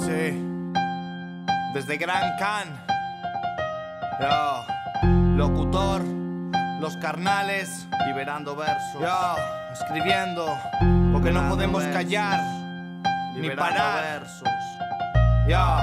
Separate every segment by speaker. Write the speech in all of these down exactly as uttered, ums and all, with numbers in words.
Speaker 1: Sí. Desde Gran Can. Yo. Locutor. Los carnales.
Speaker 2: Liberando versos.
Speaker 1: Yo. Escribiendo. Porque no podemos callar. Ni parar.
Speaker 2: Versos.
Speaker 1: Yo.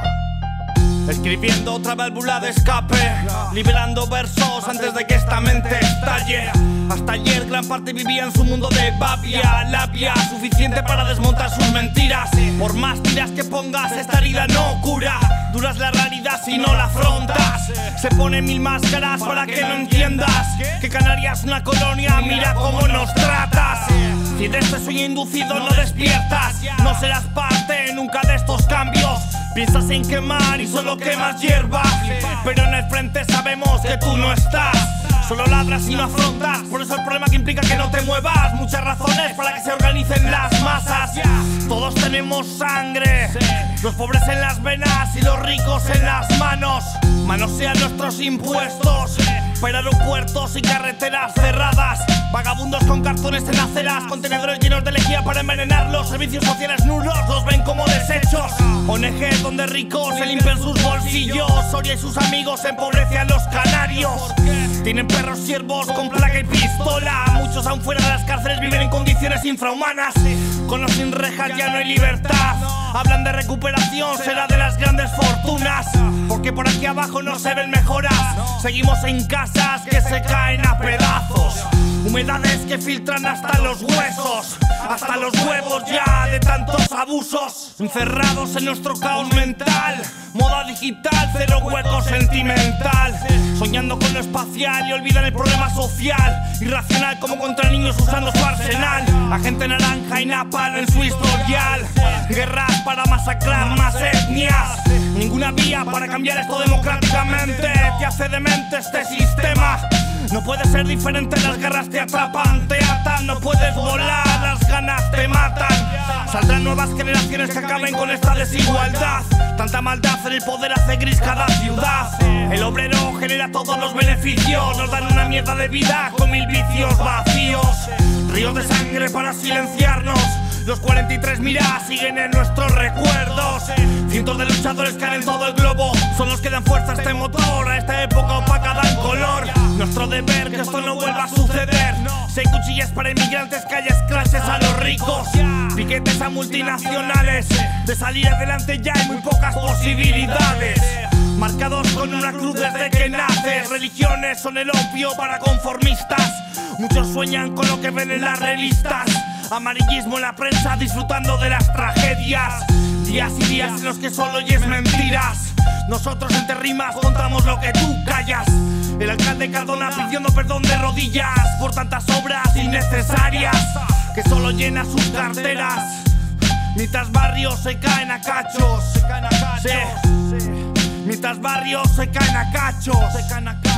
Speaker 3: Escribiendo otra válvula de escape, liberando versos antes de que esta mente estalle. Hasta ayer gran parte vivía en su mundo de babia, labia, suficiente para desmontar sus mentiras. Por más tiras que pongas, esta herida no cura. Dura es la realidad si no la afrontas. Se ponen mil máscaras para que no entiendas que Canarias es una colonia, mira cómo nos tratas. Si de este sueño inducido no despiertas, no serás parte nunca de estos cambios. Piensas en quemar y solo quemas hierba, pero en el frente sabemos que tú no estás. Solo ladras y no afrontas, por eso el problema que implica que no te muevas. Muchas razones para que se organicen las masas. Todos tenemos sangre, los pobres en las venas y los ricos en las manos. Manosean nuestros impuestos, pero aeropuertos y carreteras cerradas. Vagabundos con cartones en aceras, contenedores llenos de lejía para envenenarlos. Servicios sociales nulos, los ven como desechos. O N G donde ricos se limpian sus bolsillos. Soria y sus amigos empobrecen a los canarios. Tienen perros siervos con placa y pistola. Muchos aún fuera de las cárceles viven en condiciones infrahumanas. Con o sin rejas ya no hay libertad. Hablan de recuperación, será de las grandes fortunas. Porque por aquí abajo no se ven mejoras. Seguimos en casas que se caen a pedazos. Humedades que filtran hasta los huesos, hasta los huevos ya de tantos abusos. Encerrados en nuestro caos mental, moda digital, cero hueco sentimental. Soñando con lo espacial y olvidan el problema social. Irracional como contra niños usando su arsenal. Agente naranja y napalm en su historial. Guerras para masacrar más etnias. Ninguna vía para cambiar esto democráticamente. Te hace demente este sistema. No puede ser diferente, las guerras te atrapan, te atan. No puedes volar, las ganas te matan. Saldrán nuevas generaciones que acaben con esta desigualdad. Tanta maldad en el poder hace gris cada ciudad. El obrero genera todos los beneficios. Nos dan una mierda de vida con mil vicios vacíos. Ríos de sangre para silenciarnos. Los cuarenta y tres mira siguen en nuestros recuerdos. Cientos de luchadores caen en todo el globo. Son los que dan fuerza a este motor. A esta época opaca dan color. Nuestro deber que esto no vuelva a suceder. Si hay cuchillas para inmigrantes, calles clases a los ricos. Piquetes a multinacionales. De salir adelante ya hay muy pocas posibilidades. Marcados con una cruz desde que naces. Religiones son el opio para conformistas. Muchos sueñan con lo que ven en las revistas. Amarillismo en la prensa disfrutando de las tragedias. Días y días en los que solo oyes mentiras. Nosotros entre rimas contamos lo que tú callas. El alcalde Cardona pidiendo perdón de rodillas por tantas obras innecesarias que solo llena sus carteras. Mientras barrios se caen a cachos. Sí. Mientras barrios se caen a cachos.